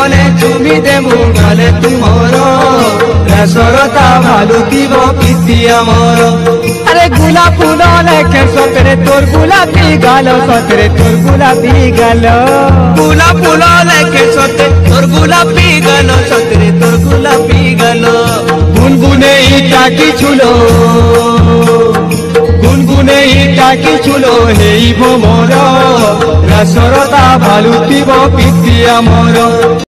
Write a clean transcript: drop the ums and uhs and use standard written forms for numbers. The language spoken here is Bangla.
মনে চুমি দেবু গালে তুমর রসরতা ভালুতিব প্রীতি আমার আরে গোলাপ ফুল লেখে সতরে তোর গোলাপি গাল সতরে তোর গোলাপি গাল গোলাপ ফুল লেখে সতরে তোর গোলাপি গাল সতরে তোর গোলাপি গাল গুনগুনে ইটা কি ছুলো গুনগুনে ইটা কি ছুলো হেই ভোমর রসরতা ভালুতিব প্রীতি আমার।